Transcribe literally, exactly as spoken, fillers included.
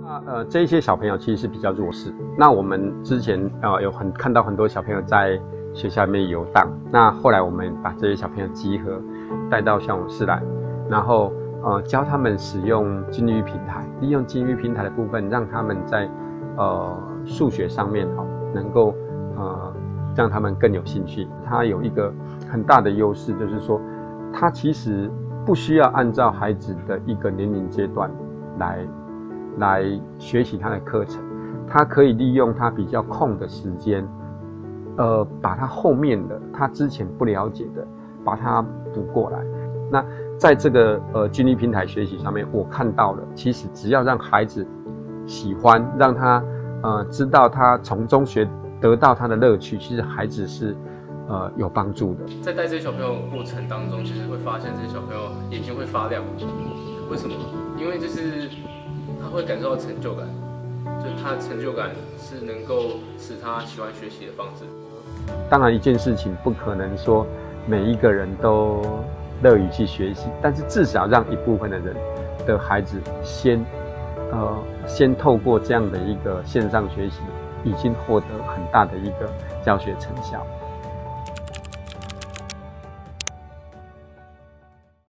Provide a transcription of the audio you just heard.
那呃，这一些小朋友其实是比较弱势。那我们之前呃有很看到很多小朋友在学校里面游荡，那后来我们把这些小朋友集合，带到校务室来，然后呃教他们使用金鱼平台，利用金鱼平台的部分，让他们在呃数学上面哦能够呃让他们更有兴趣。它有一个很大的优势，就是说它其实不需要按照孩子的一个年龄阶段来。来学习他的课程，他可以利用他比较空的时间，呃，把他后面的他之前不了解的，把它补过来。那在这个呃军力平台学习上面，我看到了，其实只要让孩子喜欢，让他呃知道他从中学得到他的乐趣，其实孩子是呃有帮助的。 在带这些小朋友过程当中，其实会发现这些小朋友眼睛会发亮，为什么？因为就是他会感受到成就感，就是他的成就感是能够使他喜欢学习的方式。 当然，一件事情不可能说每一个人都乐于去学习，但是至少让一部分的人的孩子先，呃，先透过这样的一个线上学习，已经获得很大的一个教学成效。